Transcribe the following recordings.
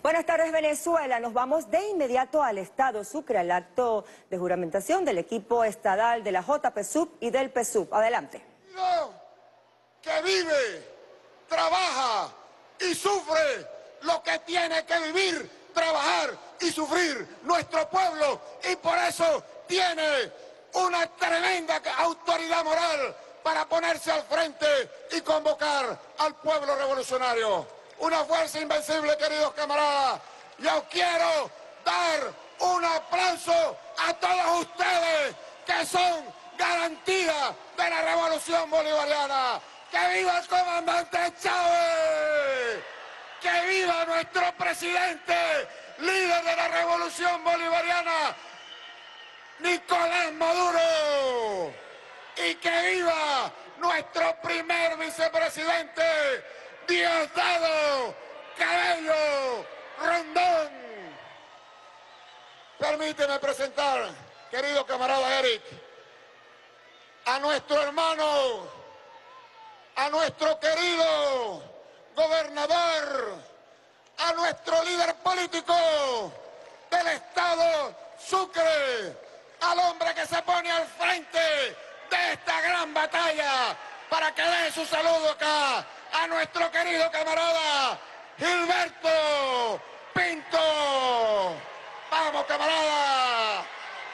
Buenas tardes, Venezuela. Nos vamos de inmediato al estado Sucre, al acto de juramentación del equipo estadal de la JPSUV y del PSUV. Adelante. Que vive, trabaja y sufre lo que tiene que vivir, trabajar y sufrir nuestro pueblo, y por eso tiene una tremenda autoridad moral para ponerse al frente y convocar al pueblo revolucionario. Una fuerza invencible, queridos camaradas. Yo quiero dar un aplauso a todos ustedes que son garantía de la revolución bolivariana. ¡Que viva el comandante Chávez! ¡Que viva nuestro presidente, líder de la revolución bolivariana, Nicolás Maduro! ¡Y que viva nuestro primer vicepresidente, Diosdado Cabello Rondón! Permíteme presentar, querido camarada Eric, a nuestro hermano, a nuestro querido gobernador, a nuestro líder político del estado Sucre, al hombre que se pone al frente de esta gran batalla, para que dé su saludo acá, a nuestro querido camarada Gilberto Pinto. ¡Vamos, camarada!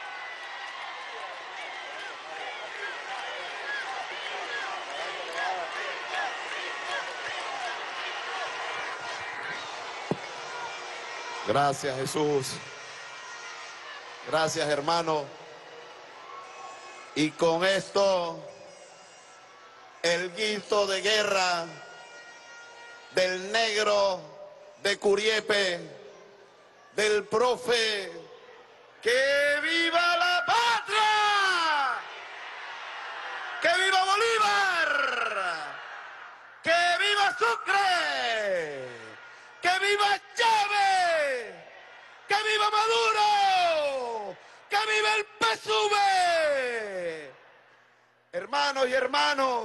Gracias, Jesús. Gracias, hermano. Y con esto, el grito de guerra del negro de Curiepe, del profe, ¡que viva la patria! ¡Que viva Bolívar! ¡Que viva Sucre! ¡Que viva Chávez! ¡Que viva Maduro! ¡Que viva el PSUV! Hermanos y hermanos,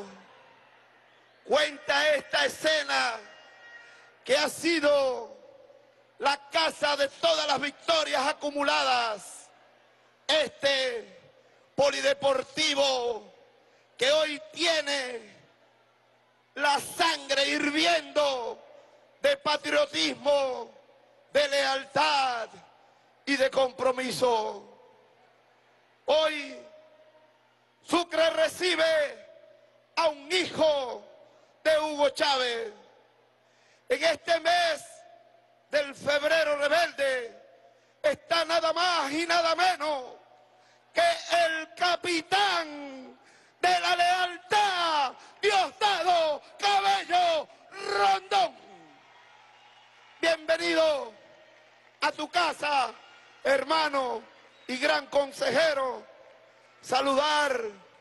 cuenta esta escena que ha sido la casa de todas las victorias acumuladas. Este polideportivo que hoy tiene la sangre hirviendo de patriotismo, de lealtad y de compromiso. Hoy Sucre recibe a un hijo de Hugo Chávez. En este mes del febrero rebelde está nada más y nada menos que el capitán de la lealtad, Diosdado Cabello Rondón. Bienvenido a tu casa, hermano y gran consejero. Saludar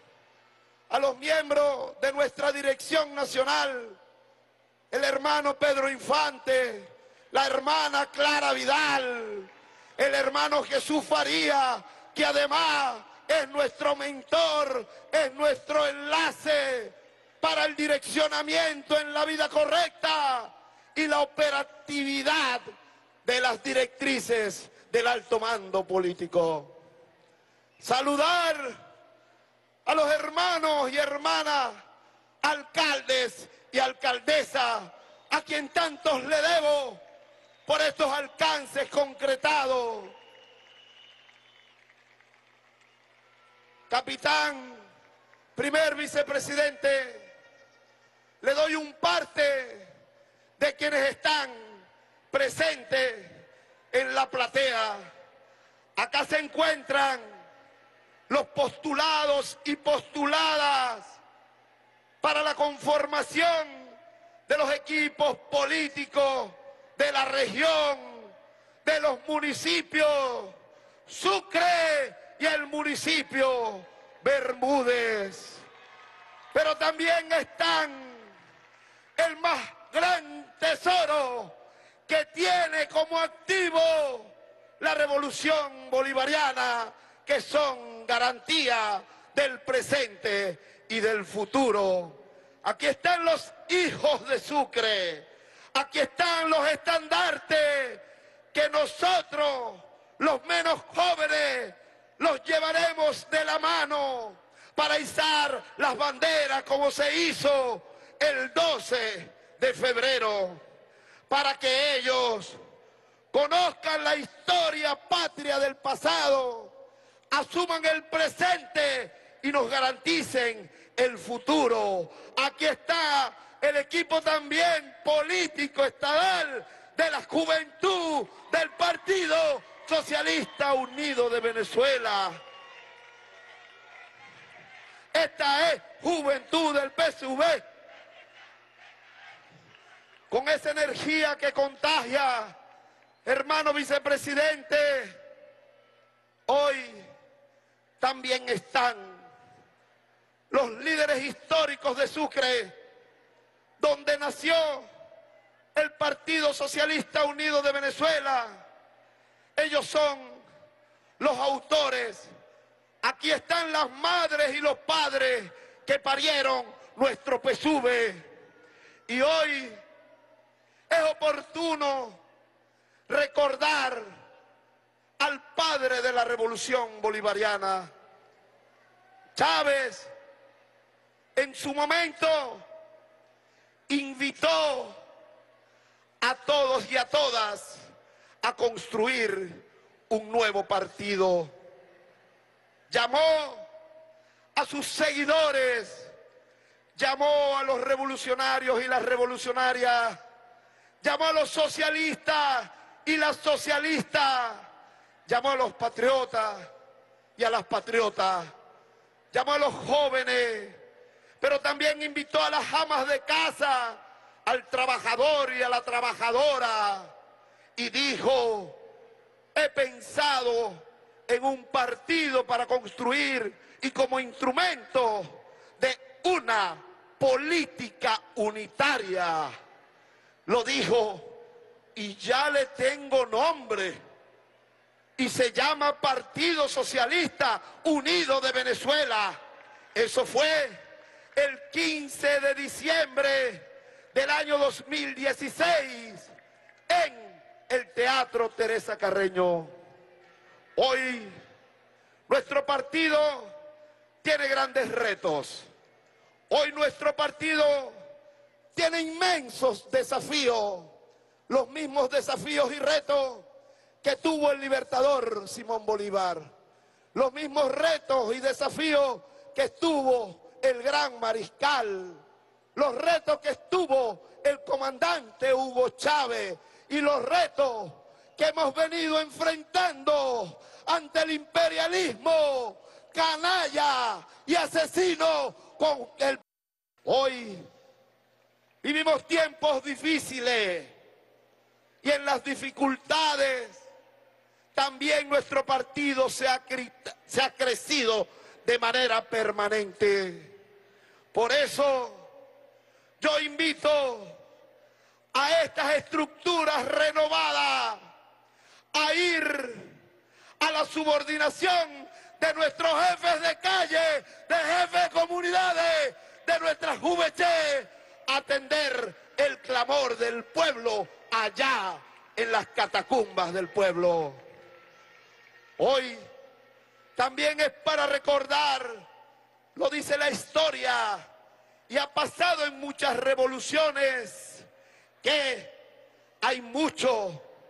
a los miembros de nuestra dirección nacional, el hermano Pedro Infante, la hermana Clara Vidal, el hermano Jesús Faría, que además es nuestro mentor, es nuestro enlace para el direccionamiento en la vida correcta y la operatividad de las directrices del alto mando político. Saludar a los hermanos y hermanas, alcaldes y alcaldesas, a quien tantos le debo por estos alcances concretados. Capitán, primer vicepresidente, le doy un parte de quienes están presentes en la platea. Acá se encuentran los postulados y postuladas para la conformación de los equipos políticos de la región, de los municipios Sucre y el municipio Bermúdez. Pero también están el más gran tesoro que tiene como activo la revolución bolivariana, que son garantía del presente y del futuro. Aquí están los hijos de Sucre, aquí están los estandartes que nosotros, los menos jóvenes, los llevaremos de la mano para izar las banderas como se hizo el 12 de febrero, para que ellos conozcan la historia patria del pasado, asuman el presente y nos garanticen el futuro. Aquí está el equipo también político estadal de la juventud del Partido Socialista Unido de Venezuela. Esta es juventud del PSV, con esa energía que contagia. Hermano vicepresidente, hoy también están los líderes históricos de Sucre, donde nació el Partido Socialista Unido de Venezuela. Ellos son los autores. Aquí están las madres y los padres que parieron nuestro PSUV. Y hoy es oportuno recordar al padre de la revolución bolivariana. Chávez, en su momento, invitó a todos y a todas a construir un nuevo partido. Llamó a sus seguidores, llamó a los revolucionarios y las revolucionarias, llamó a los socialistas y las socialistas, llamó a los patriotas y a las patriotas, llamó a los jóvenes, pero también invitó a las amas de casa, al trabajador y a la trabajadora, y dijo: he pensado en un partido para construir y como instrumento de una política unitaria. Lo dijo, y ya le tengo nombre, y se llama Partido Socialista Unido de Venezuela. Eso fue el 15 de diciembre del año 2016 en el Teatro Teresa Carreño. Hoy nuestro partido tiene grandes retos. Hoy nuestro partido tiene inmensos desafíos, los mismos desafíos y retos que tuvo el libertador Simón Bolívar, los mismos retos y desafíos que tuvo el gran mariscal, los retos que tuvo el comandante Hugo Chávez y los retos que hemos venido enfrentando ante el imperialismo canalla y asesino con el... Hoy vivimos tiempos difíciles y en las dificultades también nuestro partido se ha crecido de manera permanente. Por eso yo invito a estas estructuras renovadas a ir a la subordinación de nuestros jefes de calle, de jefes de comunidades, de nuestras juventudes, atender el clamor del pueblo allá en las catacumbas del pueblo. Hoy también es para recordar, lo dice la historia, y ha pasado en muchas revoluciones, que hay muchos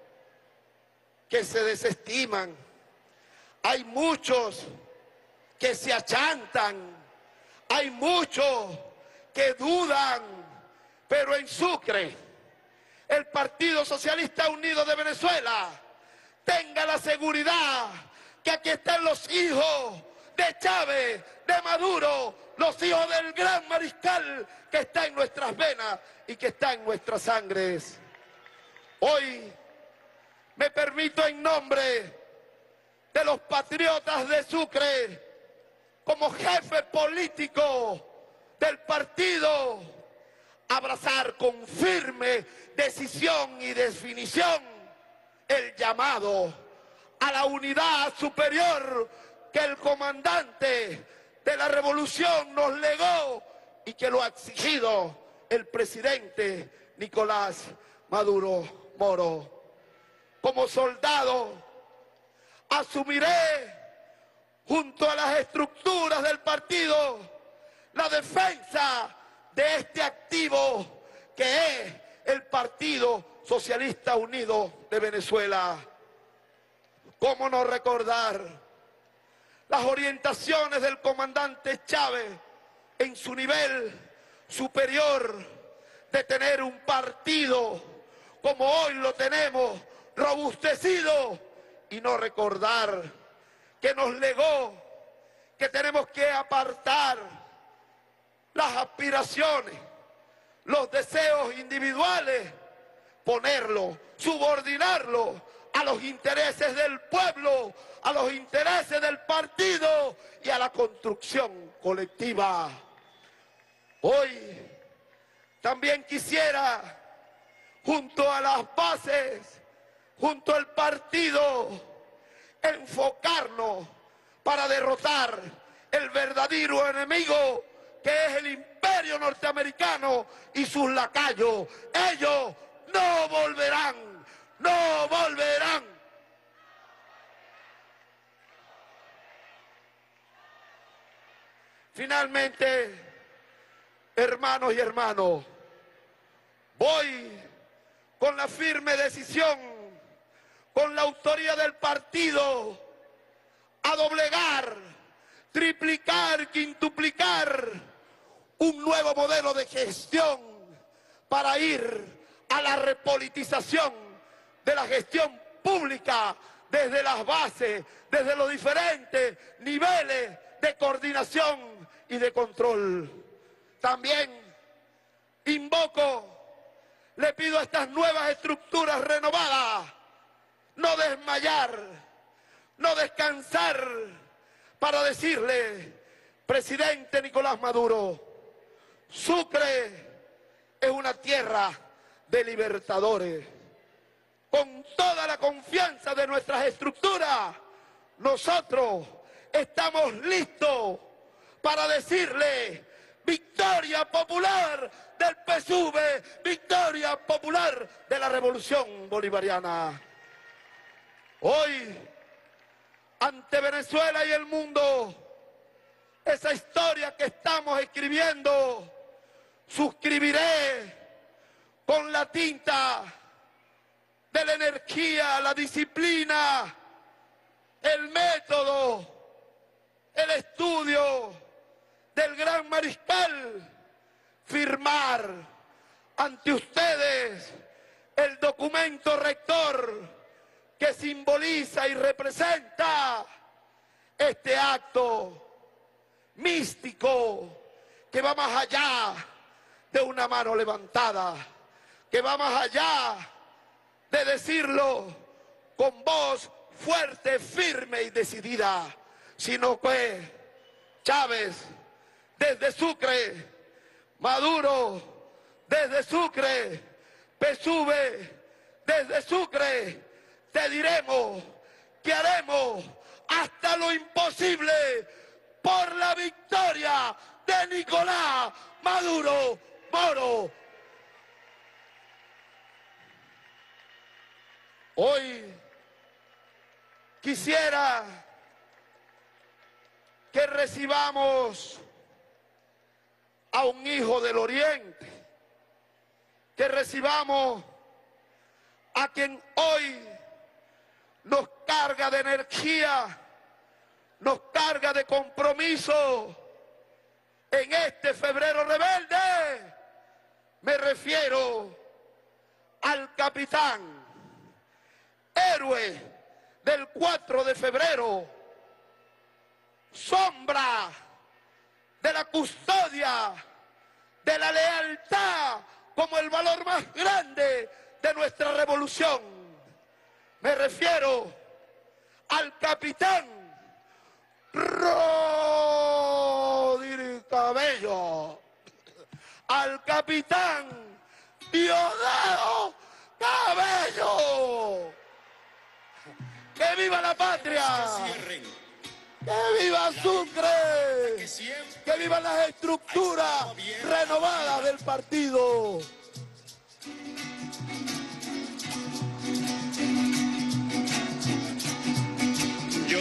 que se desestiman, hay muchos que se achantan, hay muchos que dudan, pero en Sucre, el Partido Socialista Unido de Venezuela, tenga la seguridad que aquí están los hijos de Chávez, de Maduro, los hijos del gran mariscal que está en nuestras venas y que está en nuestras sangres. Hoy me permito en nombre de los patriotas de Sucre, como jefe político del partido, abrazar con firme decisión y definición el llamado a la unidad superior que el comandante de la revolución nos legó y que lo ha exigido el presidente Nicolás Maduro Moro. como soldado, asumiré junto a las estructuras del partido la defensa de este activo que es el Partido Socialista Unido de Venezuela. ¿Cómo no recordar las orientaciones del comandante Chávez en su nivel superior de tener un partido como hoy lo tenemos, robustecido, y no recordar que nos legó que tenemos que apartar las aspiraciones, los deseos individuales, ponerlo, subordinarlo a los intereses del pueblo, a los intereses del partido y a la construcción colectiva. Hoy también quisiera, junto a las bases, junto al partido, enfocarnos para derrotar el verdadero enemigo que es el imperio norteamericano y sus lacayos. Ellos no volverán, no volverán. Finalmente, hermanos y hermanas, voy con la firme decisión, con la autoría del partido, a doblegar, triplicar, quintuplicar un nuevo modelo de gestión para ir a la repolitización de la gestión pública desde las bases, desde los diferentes niveles de coordinación y de control. También invoco, le pido a estas nuevas estructuras renovadas, no desmayar, no descansar, para decirle, presidente Nicolás Maduro, Sucre es una tierra de libertadores. Con toda la confianza de nuestras estructuras, nosotros estamos listos para decirle, victoria popular del PSUV, victoria popular de la Revolución Bolivariana. Hoy, ante Venezuela y el mundo, esa historia que estamos escribiendo, suscribiré con la tinta de la energía, la disciplina, el método, el estudio del gran mariscal, firmar ante ustedes el documento rector que simboliza y representa este acto místico que va más allá de una mano levantada, que va más allá de decirlo con voz fuerte, firme y decidida, sino que Chávez desde Sucre, Maduro desde Sucre, PSUV desde Sucre, te diremos que haremos hasta lo imposible por la victoria de Nicolás Maduro Moro. Hoy quisiera que recibamos a un hijo del Oriente, que recibamos a quien hoy nos carga de energía, nos carga de compromiso en este febrero rebelde. Me refiero al capitán, héroe del 4 de febrero, sombra de la custodia, de la lealtad como el valor más grande de nuestra revolución. Me refiero al capitán Rodríguez Cabello, al capitán Diosdado Cabello. ¡Que viva la patria! ¡Que viva Sucre! ¡Que vivan las estructuras renovadas del partido!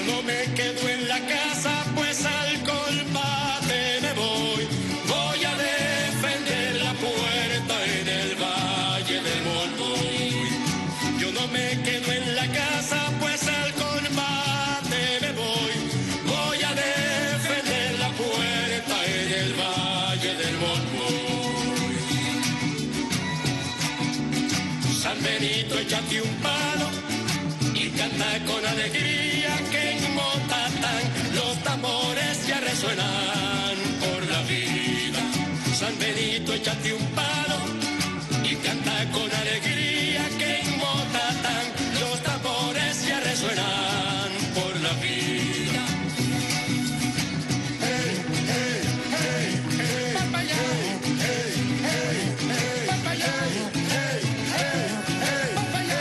no me quedo en la casa, pues al combate me voy. Voy a defender la puerta en el Valle del Monroy. Yo no me quedo en la casa, pues al combate me voy. Voy a defender la puerta en el Valle del Monroy. San Benito, échate un palo y canta con alegría, que en Motatán los tambores ya resuenan por la vida. San Benito, échate un palo y canta con alegría, que en Motatán los tambores ya resuenan por la vida. Hey, hey, hey, hey, papaya. Hey, hey, hey, papaya. Hey, hey, hey, papaya.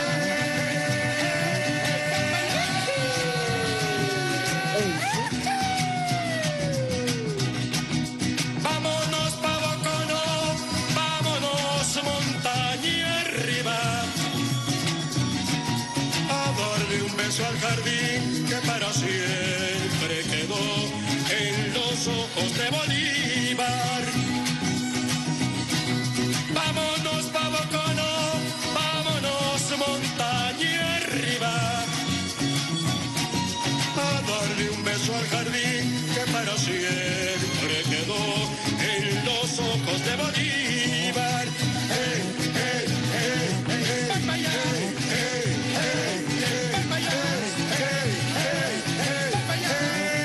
Vámonos pa' Boconó, vámonos montaña arriba, a darle un beso al jardín que para siempre quedó en los ojos de Bolívar. Vámonos pa' Boconó, vámonos montaña arriba, a darle un beso al jardín que para siempre quedó en los ojos de Bolívar. Hey, hey, hey, hey, papaya. Hey, hey, hey, papaya. Hey, hey, hey, papaya.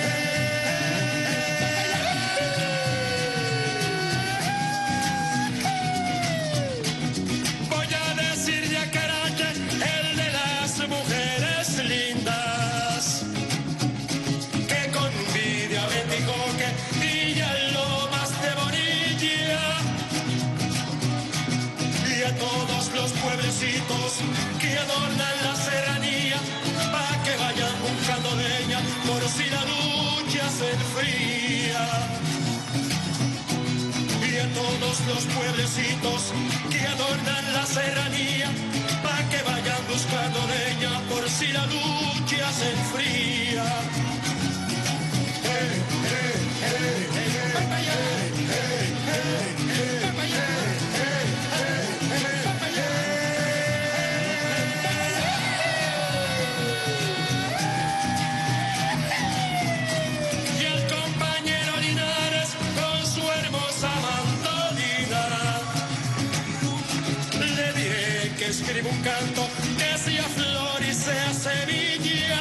Voy a decir ya Carache, el de las mujeres lindas, que con envidia me dijo que Villa Lomas de Bonilla, y a todos los pueblecitos que adornan la serranía, pa' que vayan buscando leña por si la lucha se enfría. Y a todos los pueblecitos que adornan la serranía, pa' que vayan buscando leña por si la lucha se enfría. Hey, hey, hey, hey, papaya. Hey, hey, hey, papaya. Hey, hey, hey, papaya. Y el compañero Linares con su hermosa mandolina, le diré que escriba un canto que sea flor y sea semilla,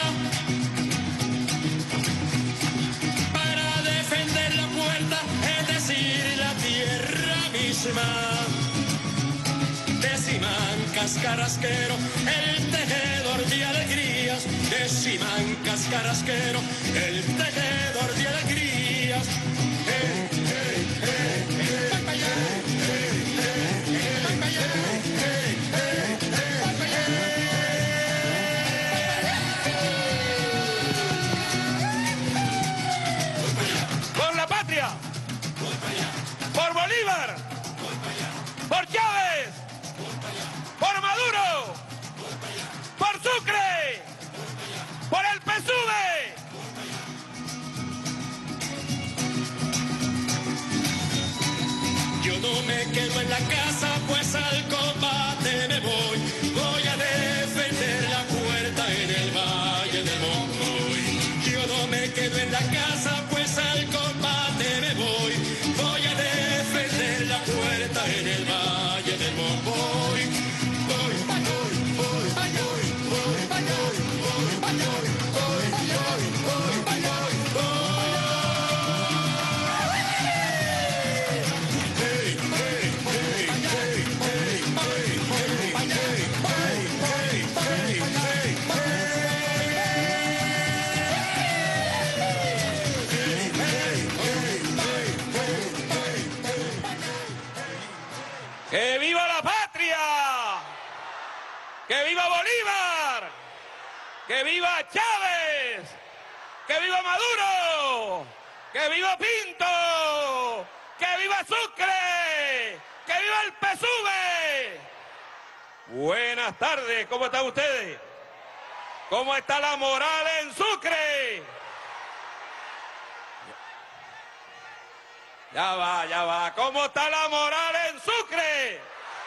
para defender la puerta, es decir, la tierra misma. De Simancas Carrasquero, el tejedor de alegrías. De Simancas Carrasquero, el tejedor de alegrías. Hey, hey, hey, hey, papaya. Hey, hey, hey, papaya. Hey, hey, hey, papaya. Por la patria, por Bolívar, por Chávez, por Maduro, por Sucre, por el PSUV. Yo no me quedo en la casa, pues al combate me voy. Voy a defender la puerta en el Valle del Monroy. Yo no me quedo en la casa, pues al combate me voy. Voy a defender la puerta en el Valle del Monroy. Voy, voy, voy, voy, voy, voy, voy, voy, voy, voy, voy, voy. Hey, hey, hey, hey, hey, hey, hey, hey, hey, ¡Que viva la patria! ¡Que viva Bolívar! ¡Que viva Chávez! ¡Que viva Maduro! ¡Que viva Pinto! ¡Que viva Sucre! ¡Que viva el PSUV! Buenas tardes, ¿cómo están ustedes? ¿Cómo está la moral en Sucre? Ya va. ¿Cómo está la moral en Sucre?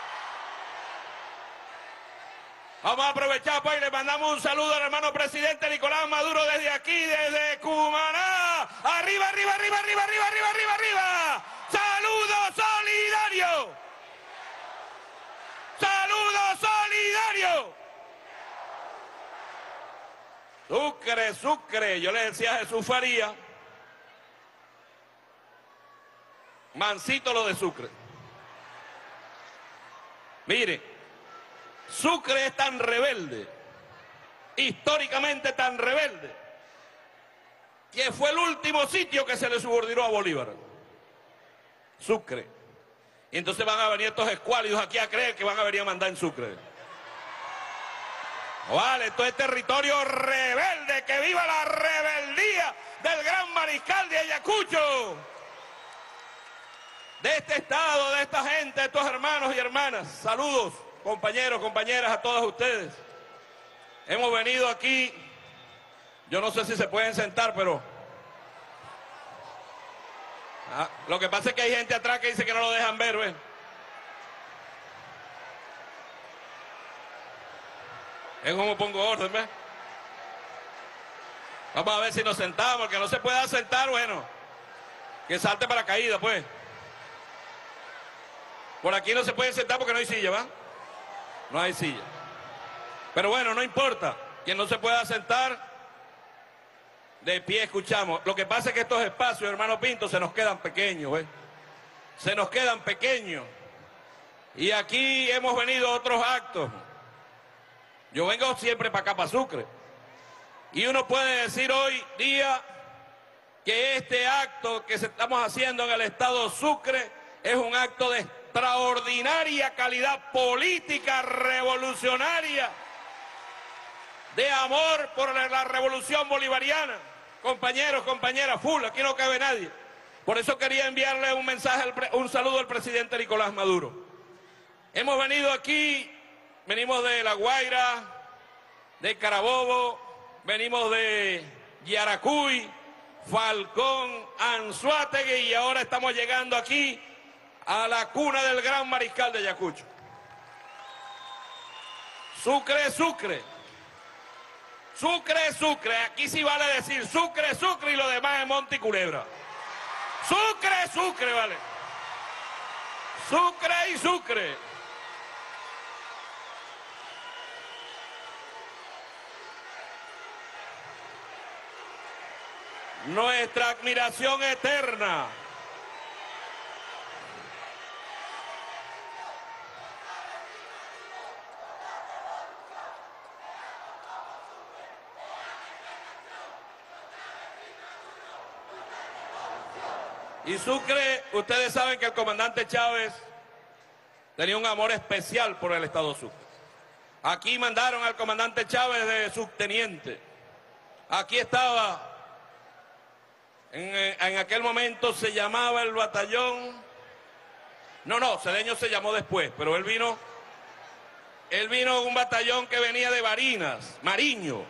Vamos a aprovechar pues y le mandamos un saludo al hermano presidente Nicolás Maduro desde aquí, desde Cumaná. ¡Arriba, arriba, arriba, arriba, arriba, arriba, arriba, arriba! ¡Saludo solidario! ¡Saludo solidario! Sucre, Sucre. Yo le decía a Jesús Faría, mansito lo de Sucre. Mire, Sucre es tan rebelde, históricamente tan rebelde, que fue el último sitio que se le subordinó a Bolívar. Sucre. Y entonces van a venir estos escuálidos aquí a creer que van a venir a mandar en Sucre. Vale, esto es territorio rebelde, que viva la rebeldía del gran mariscal de Ayacucho. De este estado, de esta gente, de estos hermanos y hermanas. Saludos, compañeros, compañeras, a todos ustedes. Hemos venido aquí, yo no sé si se pueden sentar, pero... lo que pasa es que hay gente atrás que dice que no lo dejan ver, ¿ves? Es como pongo orden, ¿ves? Vamos a ver si nos sentamos, el que no se pueda sentar, bueno, que salte para caída, pues. Por aquí no se puede sentar porque no hay silla, ¿va? No hay silla. Pero bueno, no importa. Quien no se pueda sentar, de pie escuchamos. Lo que pasa es que estos espacios, hermano Pinto, se nos quedan pequeños, ¿ves? Se nos quedan pequeños. Y aquí hemos venido a otros actos. Yo vengo siempre para acá, para Sucre. Y uno puede decir hoy día que este acto que estamos haciendo en el estado Sucre es un acto de extraordinaria calidad política, revolucionaria, de amor por la revolución bolivariana. Compañeros, compañeras, full, aquí no cabe nadie. Por eso quería enviarle un mensaje, un saludo al presidente Nicolás Maduro. Hemos venido aquí, venimos de La Guaira, de Carabobo, venimos de Yaracuy, Falcón, Anzoátegui y ahora estamos llegando aquí a la cuna del gran mariscal de Ayacucho. Sucre, Sucre. Sucre, Sucre. Aquí sí vale decir Sucre, Sucre y lo demás es Monte y Culebra. Sucre, Sucre, vale. Sucre y Sucre. Nuestra admiración eterna. Y Sucre, ustedes saben que el comandante Chávez tenía un amor especial por el estado Sucre. Aquí mandaron al comandante Chávez de subteniente. Aquí estaba, en aquel momento se llamaba el batallón, no, Cedeño se llamó después, pero él vino un batallón que venía de Barinas, Mariño,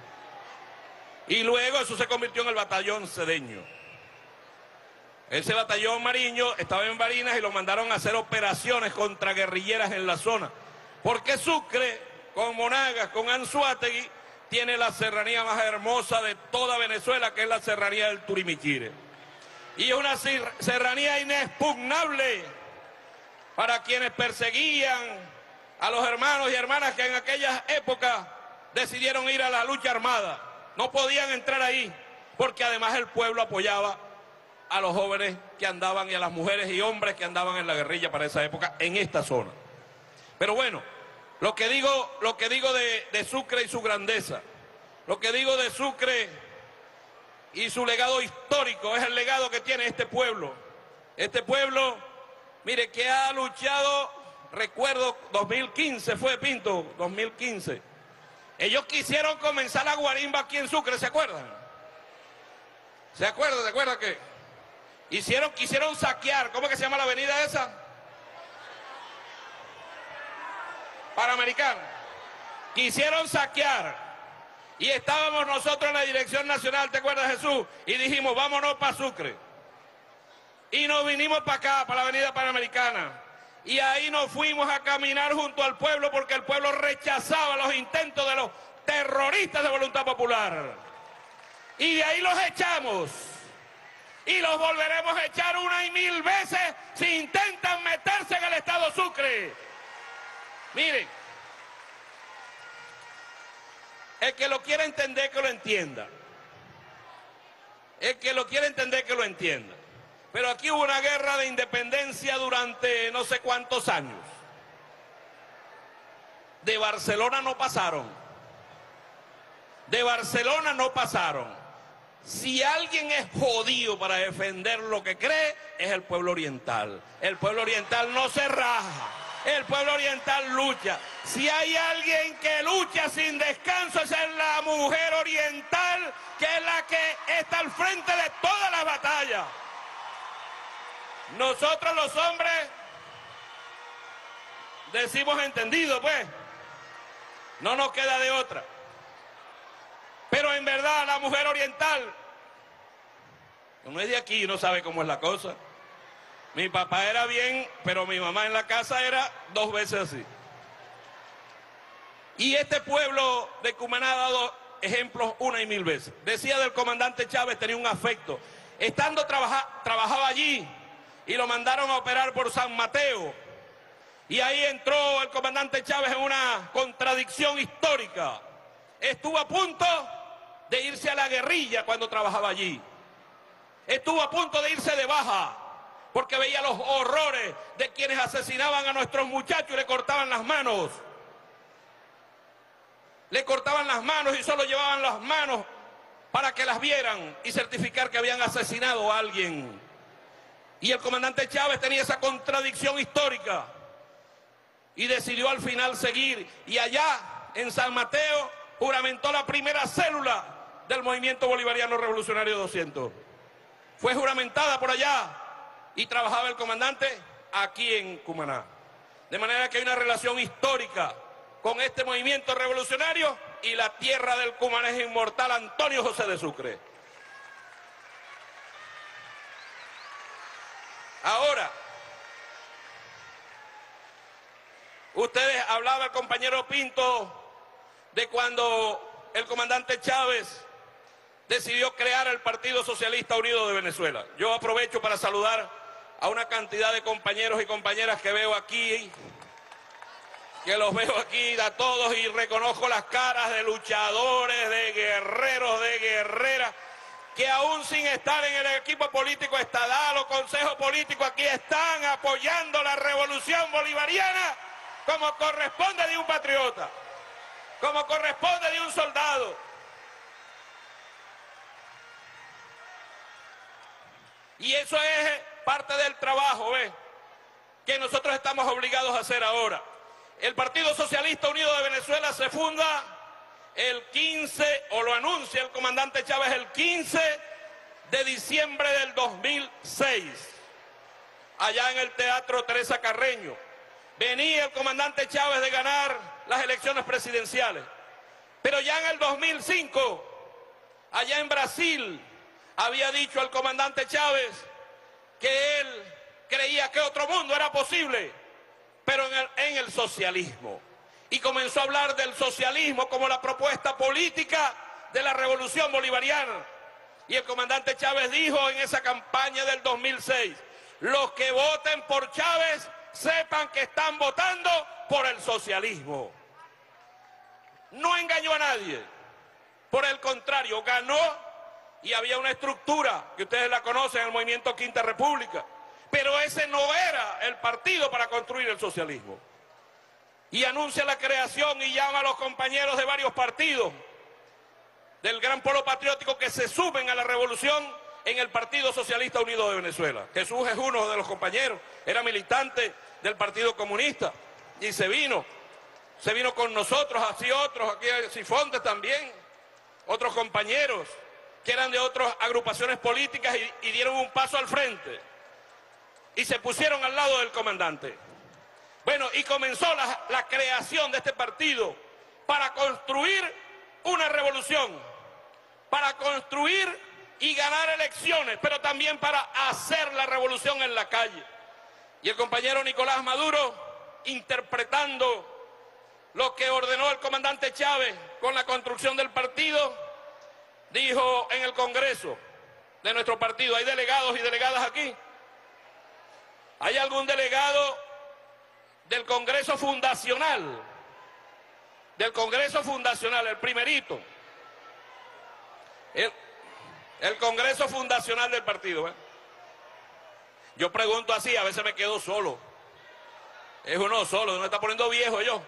y luego eso se convirtió en el batallón Cedeño. Ese batallón Mariño estaba en Barinas y lo mandaron a hacer operaciones contra guerrilleras en la zona. Porque Sucre, con Monagas, con Anzoátegui, tiene la serranía más hermosa de toda Venezuela, que es la serranía del Turimichire. Y es una serranía inexpugnable para quienes perseguían a los hermanos y hermanas que en aquellas épocas decidieron ir a la lucha armada. No podían entrar ahí, porque además el pueblo apoyaba a los jóvenes que andaban y a las mujeres y hombres que andaban en la guerrilla para esa época en esta zona. Pero bueno, lo que digo de Sucre y su grandeza, lo que digo de Sucre y su legado histórico es el legado que tiene este pueblo. Este pueblo, mire, que ha luchado, recuerdo, 2015 fue Pinto, 2015. Ellos quisieron comenzar la guarimba aquí en Sucre, ¿se acuerdan? ¿Se acuerdan que quisieron saquear? ¿Cómo es que se llama la avenida esa? Panamericana. Quisieron saquear Y estábamos nosotros en la dirección nacional, ¿te acuerdas, Jesús? Y dijimos, vámonos para Sucre. Y nos vinimos para acá, para la avenida Panamericana. Y ahí nos fuimos a caminar junto al pueblo porque el pueblo rechazaba los intentos de los terroristas de Voluntad Popular. Y de ahí los echamos. Y los volveremos a echar una y mil veces si intentan meterse en el estado Sucre. Miren, el que lo quiera entender que lo entienda. El que lo quiera entender que lo entienda. Pero aquí hubo una guerra de independencia durante no sé cuántos años. De Barcelona no pasaron. De Barcelona no pasaron. Si alguien es jodido para defender lo que cree, es el pueblo oriental. El pueblo oriental no se raja. El pueblo oriental lucha. Si hay alguien que lucha sin descanso, esa es la mujer oriental, que es la que está al frente de todas las batallas. Nosotros los hombres decimos entendido, pues. No nos queda de otra. Pero en verdad la mujer oriental no es de aquí y no sabe cómo es la cosa. Mi papá era bien, pero mi mamá en la casa era 2 veces así. Y este pueblo de Cumaná ha dado ejemplos una y mil veces. Decía del comandante Chávez, tenía un afecto. Estando trabajaba allí y lo mandaron a operar por San Mateo. Y ahí entró el comandante Chávez en una contradicción histórica. Estuvo a punto de irse a la guerrilla cuando trabajaba allí. Estuvo a punto de irse de baja, porque veía los horrores de quienes asesinaban a nuestros muchachos y le cortaban las manos. Le cortaban las manos y solo llevaban las manos para que las vieran y certificar que habían asesinado a alguien. Y el comandante Chávez tenía esa contradicción histórica y decidió al final seguir. Y allá, en San Mateo, juramentó la primera célula del Movimiento Bolivariano Revolucionario 200. Fue juramentada por allá y trabajaba el comandante aquí en Cumaná. De manera que hay una relación histórica con este movimiento revolucionario y la tierra del cumanés inmortal Antonio José de Sucre. Ahora, ustedes, hablaba el compañero Pinto de cuando el comandante Chávez decidió crear el Partido Socialista Unido de Venezuela. Yo aprovecho para saludar a una cantidad de compañeros y compañeras que veo aquí, que los veo aquí a todos y reconozco las caras de luchadores, de guerreros, de guerreras, que aún sin estar en el equipo político estadal o consejo político, aquí están apoyando la revolución bolivariana como corresponde de un patriota, como corresponde de un soldado. Y eso es parte del trabajo, ¿ves?, que nosotros estamos obligados a hacer ahora. El Partido Socialista Unido de Venezuela se funda el 15, o lo anuncia el comandante Chávez el 15 de diciembre del 2006, allá en el Teatro Teresa Carreño. Venía el comandante Chávez de ganar las elecciones presidenciales, pero ya en el 2005, allá en Brasil, había dicho al comandante Chávez que él creía que otro mundo era posible, pero en el socialismo. Y comenzó a hablar del socialismo como la propuesta política de la revolución bolivariana. Y el comandante Chávez dijo en esa campaña del 2006, los que voten por Chávez sepan que están votando por el socialismo. No engañó a nadie, por el contrario, ganó. Y había una estructura, que ustedes la conocen, el Movimiento Quinta República. Pero ese no era el partido para construir el socialismo. Y anuncia la creación y llama a los compañeros de varios partidos del Gran Polo Patriótico que se suben a la revolución en el Partido Socialista Unido de Venezuela. Jesús es uno de los compañeros, era militante del Partido Comunista y se vino con nosotros, así otros, aquí Sifonte también, otros compañeros que eran de otras agrupaciones políticas y dieron un paso al frente y se pusieron al lado del comandante. Bueno, y comenzó la creación de este partido para construir una revolución para construir y ganar elecciones, pero también para hacer la revolución en la calle. Y el compañero Nicolás Maduro, interpretando lo que ordenó el comandante Chávez con la construcción del partido, dijo en el Congreso de nuestro partido, ¿hay delegados y delegadas aquí? ¿Hay algún delegado del Congreso Fundacional? Del Congreso Fundacional, el primerito. El Congreso Fundacional del partido. Yo pregunto así, a veces me quedo solo. Es uno solo, me está poniendo viejo yo.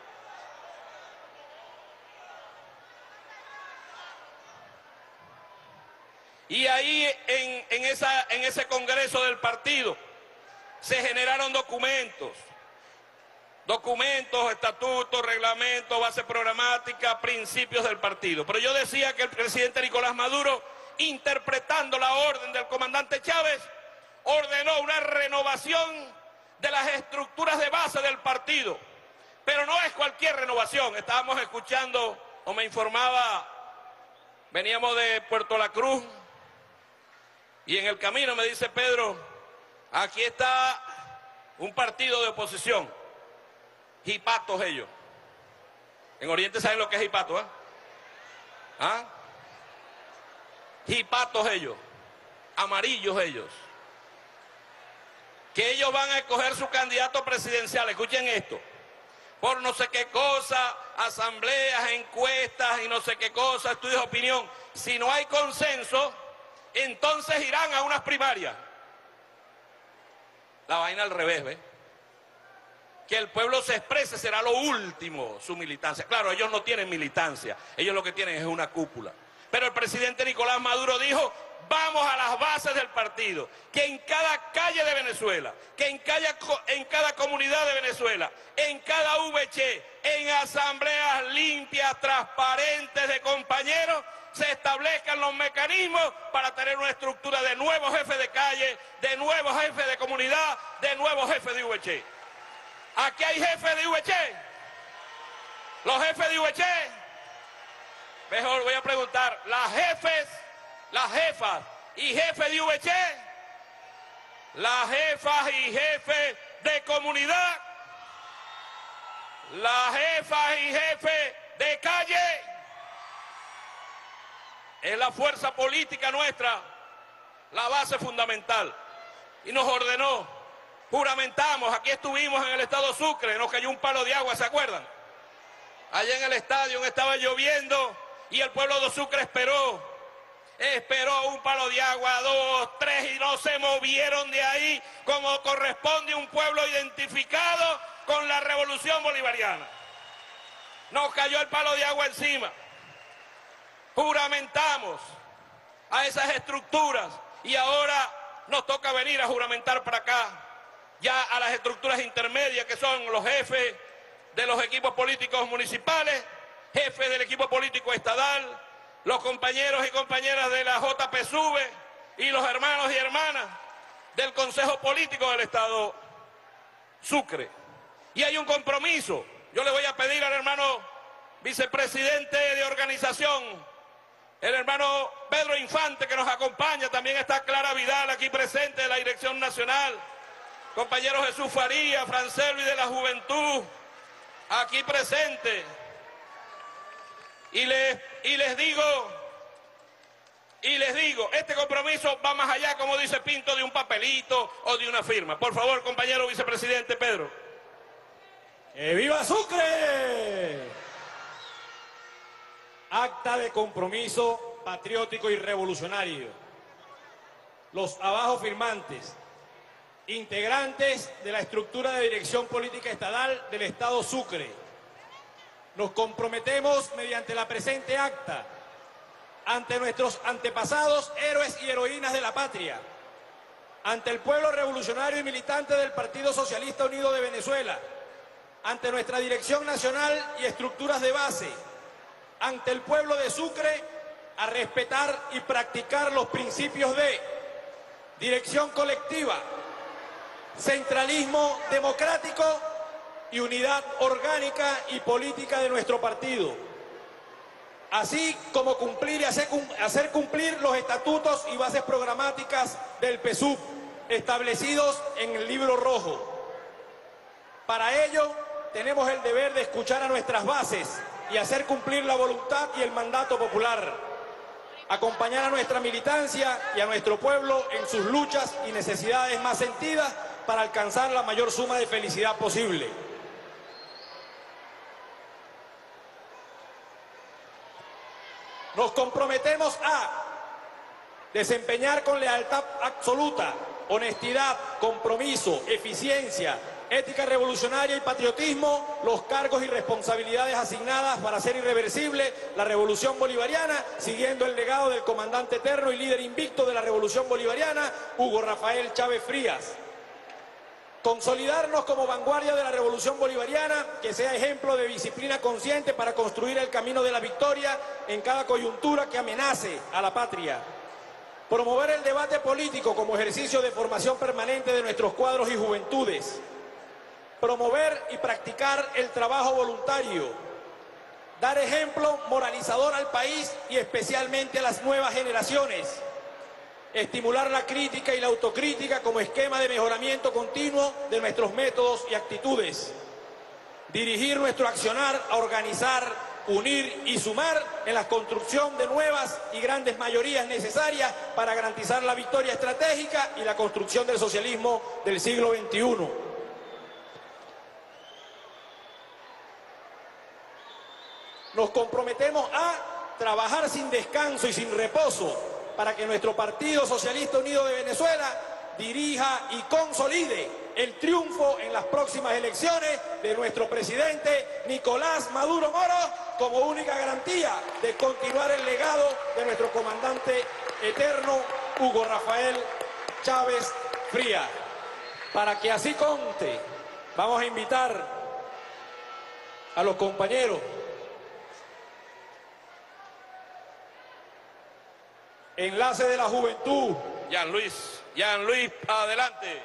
Y ahí en ese Congreso del partido se generaron documentos, estatutos, reglamentos, base programática, principios del partido. Pero yo decía que el presidente Nicolás Maduro, interpretando la orden del comandante Chávez, ordenó una renovación de las estructuras de base del partido. Pero no es cualquier renovación. Estábamos escuchando, o me informaba, veníamos de Puerto La Cruz, y en el camino me dice Pedro, aquí está un partido de oposición, jipatos ellos. En Oriente saben lo que es jipato, ¿eh? ¿Ah? Jipatos ellos, amarillos ellos. Que ellos van a escoger su candidato presidencial, escuchen esto, por no sé qué cosa, asambleas, encuestas y no sé qué cosa, estudios de opinión. Si no hay consenso, entonces irán a unas primarias. La vaina al revés, ¿ves? Que el pueblo se exprese será lo último, su militancia. Claro, ellos no tienen militancia, ellos lo que tienen es una cúpula. Pero el presidente Nicolás Maduro dijo, vamos a las bases del partido, que en cada calle de Venezuela, que en cada comunidad de Venezuela, en cada VC, en asambleas limpias, transparentes de compañeros, se establezcan los mecanismos para tener una estructura de nuevos jefes de calle, de nuevos jefes de comunidad, de nuevos jefes de VC. ¿Aquí hay jefes de VC? ¿Los jefes de VC? Mejor voy a preguntar, las jefas y jefes de VC, las jefas y jefes de comunidad, las jefas y jefes de calle, es la fuerza política nuestra, la base fundamental. Y nos ordenó, juramentamos, aquí estuvimos en el estado Sucre, nos cayó un palo de agua, ¿se acuerdan? Allá en el estadio estaba lloviendo y el pueblo de Sucre esperó un palo de agua, 2, 3 y no se movieron de ahí como corresponde a un pueblo identificado con la revolución bolivariana. Nos cayó el palo de agua encima. Juramentamos a esas estructuras y ahora nos toca venir a juramentar para acá, ya a las estructuras intermedias que son los jefes de los equipos políticos municipales, jefes del equipo político estadal, los compañeros y compañeras de la JPSUV y los hermanos y hermanas del Consejo Político del Estado Sucre. Y hay un compromiso. Yo le voy a pedir al hermano vicepresidente de organización, el hermano Pedro Infante, que nos acompaña, también está Clara Vidal aquí presente de la Dirección Nacional, compañero Jesús Faría, Francelvi de la Juventud, aquí presente. Y les digo, este compromiso va más allá, como dice Pinto, de un papelito o de una firma. Por favor, compañero vicepresidente Pedro. ¡Que viva Sucre! Acta de compromiso patriótico y revolucionario. Los abajo firmantes, integrantes de la estructura de dirección política estadal del Estado Sucre. Nos comprometemos mediante la presente acta ante nuestros antepasados, héroes y heroínas de la patria, ante el pueblo revolucionario y militante del Partido Socialista Unido de Venezuela, ante nuestra dirección nacional y estructuras de base, ante el pueblo de Sucre, a respetar y practicar los principios de dirección colectiva, centralismo democrático y unidad orgánica y política de nuestro partido. así como cumplir y hacer cumplir los estatutos y bases programáticas del PSUV establecidos en el Libro Rojo. Para ello, tenemos el deber de escuchar a nuestras bases y hacer cumplir la voluntad y el mandato popular, acompañar a nuestra militancia y a nuestro pueblo en sus luchas y necesidades más sentidas para alcanzar la mayor suma de felicidad posible. Nos comprometemos a desempeñar con lealtad absoluta, honestidad, compromiso, eficiencia, ética revolucionaria y patriotismo los cargos y responsabilidades asignadas para hacer irreversible la revolución bolivariana, siguiendo el legado del comandante eterno y líder invicto de la revolución bolivariana, Hugo Rafael Chávez Frías. Consolidarnos como vanguardia de la revolución bolivariana, que sea ejemplo de disciplina consciente para construir el camino de la victoria en cada coyuntura que amenace a la patria. Promover el debate político como ejercicio de formación permanente de nuestros cuadros y juventudes. Promover y practicar el trabajo voluntario. Dar ejemplo moralizador al país y especialmente a las nuevas generaciones. Estimular la crítica y la autocrítica como esquema de mejoramiento continuo de nuestros métodos y actitudes. Dirigir nuestro accionar a organizar, unir y sumar en la construcción de nuevas y grandes mayorías necesarias para garantizar la victoria estratégica y la construcción del socialismo del siglo XXI. Nos comprometemos a trabajar sin descanso y sin reposo para que nuestro Partido Socialista Unido de Venezuela dirija y consolide el triunfo en las próximas elecciones de nuestro presidente Nicolás Maduro Moro como única garantía de continuar el legado de nuestro comandante eterno Hugo Rafael Chávez Frías. Para que así conste, vamos a invitar a los compañeros Enlace de la Juventud. Jean Luis, adelante.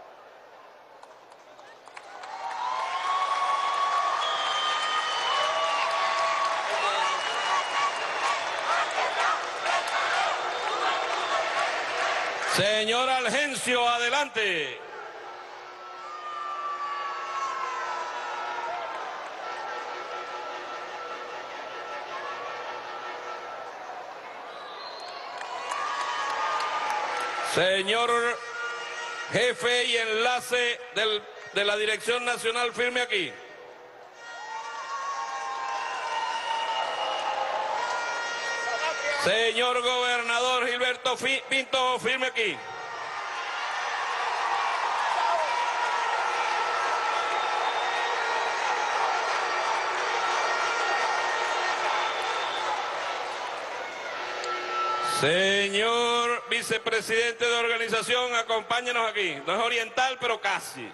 Señor Algencio, adelante. Señor jefe y enlace de la Dirección Nacional, firme aquí. Señor gobernador Gilberto Pinto, firme aquí. Señor vicepresidente de organización, acompáñenos aquí. No es oriental, pero casi.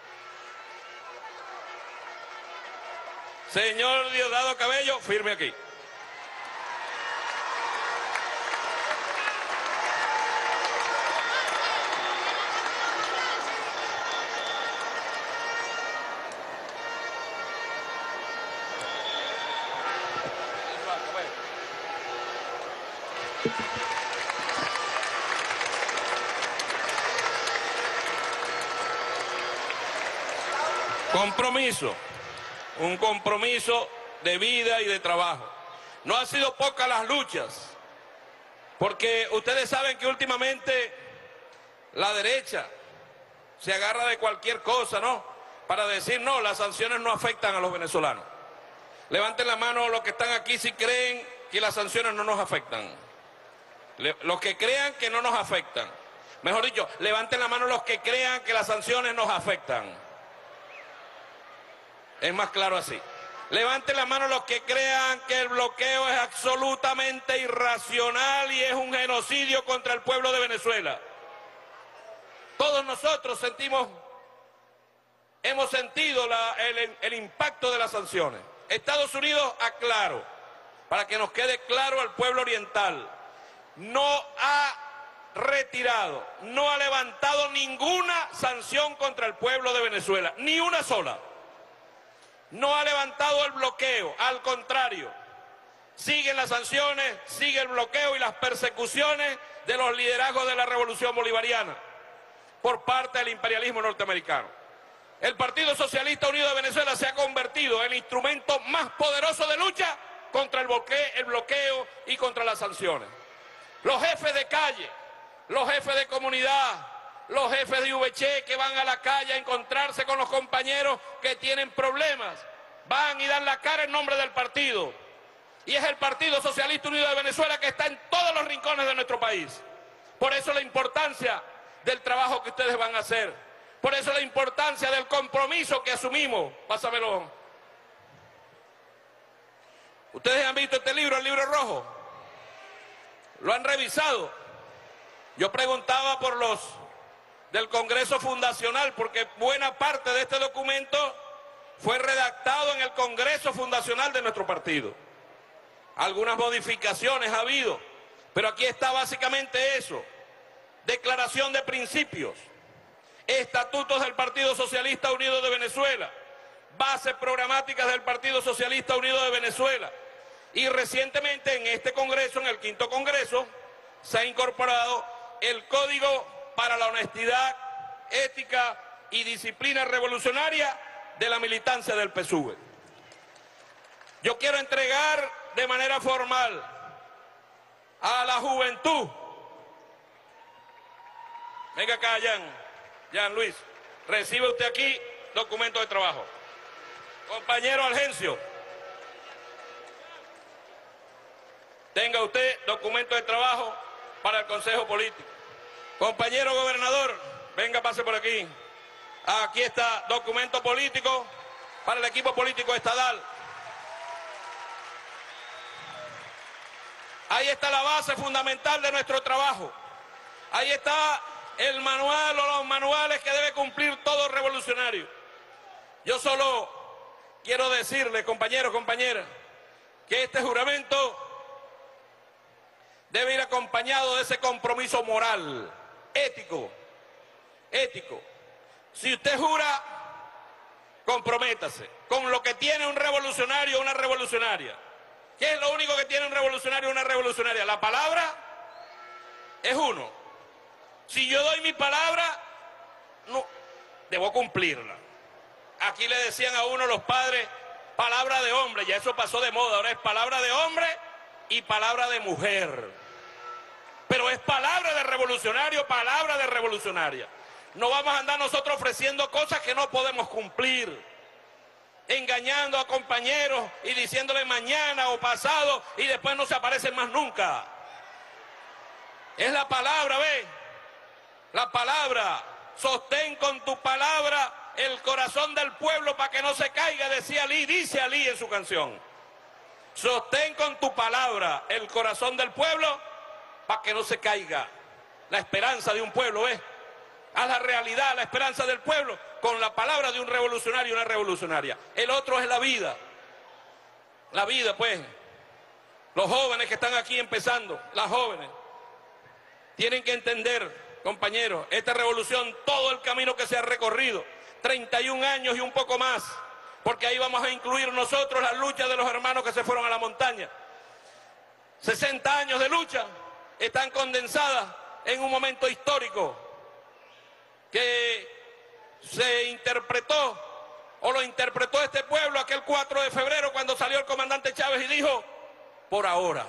Señor Diosdado Cabello, firme aquí. Compromiso, un compromiso de vida y de trabajo. No han sido pocas las luchas, porque ustedes saben que últimamente la derecha se agarra de cualquier cosa, ¿no? Para decir, no, las sanciones no afectan a los venezolanos. Levanten la mano los que están aquí si creen que las sanciones no nos afectan. Los que crean que no nos afectan. Mejor dicho, levanten la mano los que crean que las sanciones nos afectan. Es más claro así. Levanten la mano los que crean que el bloqueo es absolutamente irracional y es un genocidio contra el pueblo de Venezuela. Todos nosotros hemos sentido el impacto de las sanciones. Estados Unidos, aclaro, para que nos quede claro al pueblo oriental, no ha retirado, no ha levantado ninguna sanción contra el pueblo de Venezuela, ni una sola. No ha levantado el bloqueo, al contrario, Siguen las sanciones, sigue el bloqueo y las persecuciones de los liderazgos de la revolución bolivariana por parte del imperialismo norteamericano. El Partido Socialista Unido de Venezuela se ha convertido en el instrumento más poderoso de lucha contra el bloqueo y contra las sanciones. Los jefes de calle, los jefes de comunidad, los jefes de VC que van a la calle a encontrarse con los compañeros que tienen problemas, van y dan la cara en nombre del partido. Y es el Partido Socialista Unido de Venezuela que está en todos los rincones de nuestro país. Por eso la importancia del trabajo que ustedes van a hacer. Por eso la importancia del compromiso que asumimos. Pásamelo. Ustedes han visto este libro, el libro rojo. Lo han revisado. Yo preguntaba por los del Congreso Fundacional, porque buena parte de este documento fue redactado en el Congreso Fundacional de nuestro partido. Algunas modificaciones ha habido, pero aquí está básicamente eso. Declaración de principios, estatutos del Partido Socialista Unido de Venezuela, bases programáticas del Partido Socialista Unido de Venezuela. Y recientemente en este Congreso, en el 5º Congreso, se ha incorporado el Código para la Honestidad, Ética y Disciplina Revolucionaria de la militancia del PSUV. Yo quiero entregar de manera formal a la juventud. Venga acá, Jan Luis, recibe usted aquí documento de trabajo. Compañero Algencio, tenga usted documento de trabajo para el Consejo Político. Compañero gobernador, venga, pase por aquí. Aquí está documento político para el equipo político estadal. Ahí está la base fundamental de nuestro trabajo. Ahí está el manual o los manuales que debe cumplir todo revolucionario. Yo solo quiero decirle, compañeros, compañeras, que este juramento debe ir acompañado de ese compromiso moral, ético. Si usted jura, comprométase con lo que tiene un revolucionario o una revolucionaria. ¿Qué es lo único que tiene un revolucionario o una revolucionaria? La palabra es uno. Si yo doy mi palabra, no, debo cumplirla. Aquí le decían a uno los padres, palabra de hombre, ya eso pasó de moda, ahora es palabra de hombre y palabra de mujer. Pero es palabra de revolucionario, palabra de revolucionaria. No vamos a andar nosotros ofreciendo cosas que no podemos cumplir, engañando a compañeros y diciéndole mañana o pasado y después no se aparecen más nunca. Es la palabra, ¿ve? La palabra. Sostén con tu palabra el corazón del pueblo para que no se caiga, decía Ali, dice Ali en su canción. Sostén con tu palabra el corazón del pueblo para que no se caiga. La esperanza de un pueblo, ¿ves? Haz la realidad, la esperanza del pueblo con la palabra de un revolucionario y una revolucionaria. El otro es la vida. La vida, pues. Los jóvenes que están aquí empezando, las jóvenes, tienen que entender, compañeros, esta revolución, todo el camino que se ha recorrido, 31 años y un poco más, porque ahí vamos a incluir nosotros la lucha de los hermanos que se fueron a la montaña. 60 años de lucha están condensadas en un momento histórico que se interpretó, o lo interpretó este pueblo aquel 4 de febrero cuando salió el comandante Chávez y dijo, por ahora.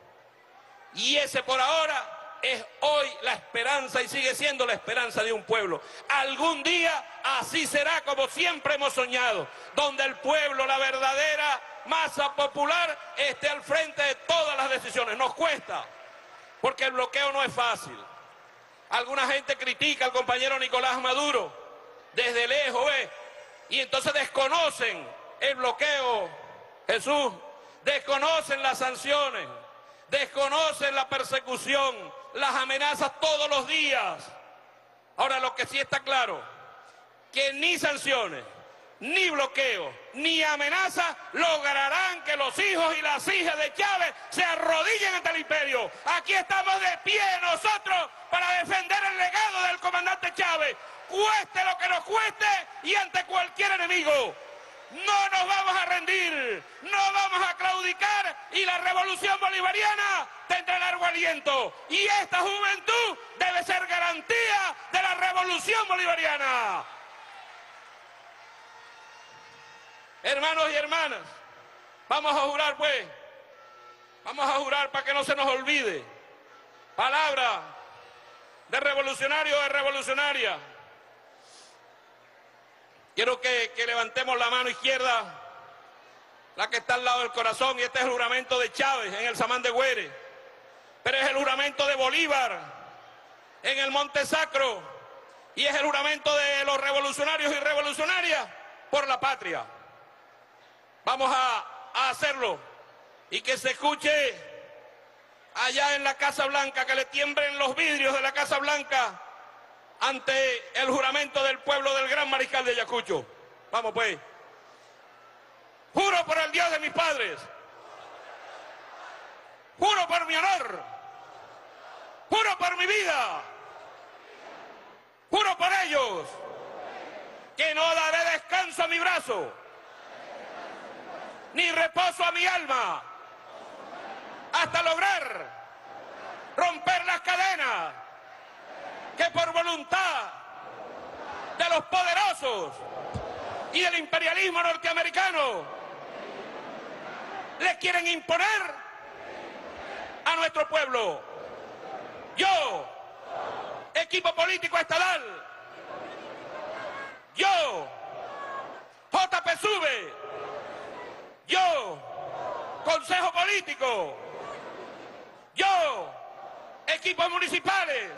Y ese por ahora es hoy la esperanza y sigue siendo la esperanza de un pueblo. Algún día así será como siempre hemos soñado, donde el pueblo, la verdadera masa popular, esté al frente de todas las decisiones. Nos cuesta, porque el bloqueo no es fácil. Alguna gente critica al compañero Nicolás Maduro desde lejos, ¿ves? Y entonces desconocen el bloqueo, Jesús, desconocen las sanciones, desconocen la persecución, las amenazas todos los días. Ahora, lo que sí está claro, que ni sanciones, ni bloqueo, ni amenazas lograrán que los hijos y las hijas de Chávez se arrodillen ante el imperio. Aquí estamos de pie nosotros para defender el legado del comandante Chávez, cueste lo que nos cueste y ante cualquier enemigo. no nos vamos a rendir, no vamos a claudicar y la revolución bolivariana tendrá largo aliento. Y esta juventud debe ser garantía de la revolución bolivariana. Hermanos y hermanas, vamos a jurar pues, vamos a jurar para que no se nos olvide. Palabra de revolucionario o de revolucionaria. Quiero que levantemos la mano izquierda, la que está al lado del corazón, y este es el juramento de Chávez en el Samán de Güere, pero es el juramento de Bolívar en el Monte Sacro, y es el juramento de los revolucionarios y revolucionarias por la patria. Vamos a hacerlo y que se escuche allá en la Casa Blanca, que le tiemblen los vidrios de la Casa Blanca ante el juramento del pueblo del gran mariscal de Ayacucho. Vamos pues. Juro por el Dios de mis padres, juro por mi honor, juro por mi vida, juro por ellos, que no daré descanso a mi brazo, ni reposo a mi alma, hasta lograr romper las cadenas que por voluntad de los poderosos y del imperialismo norteamericano le quieren imponer a nuestro pueblo. Yo, equipo político estadal, yo, JPSUV, yo, Consejo Político, yo, equipos municipales,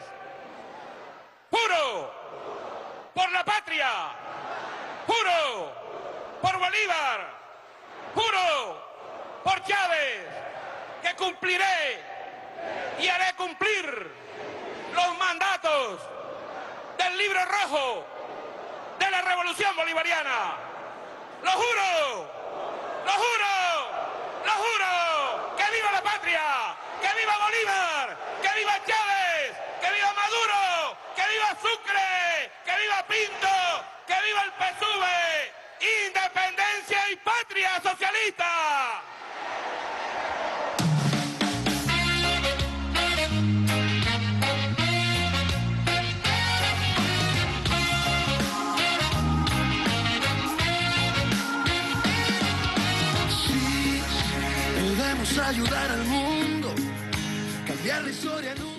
juro por la patria, juro por Bolívar, juro por Chávez, que cumpliré y haré cumplir los mandatos del Libro Rojo de la Revolución Bolivariana. ¡Lo juro! ¡Lo juro! ¡Lo juro! ¡Que viva la patria! ¡Que viva Bolívar! ¡Que viva Chávez! ¡Que viva Maduro! ¡Que viva Sucre! ¡Que viva Pinto! ¡Que viva el PSUV! ¡Independencia y patria socialista! Ayudar al mundo, cambiar la historia.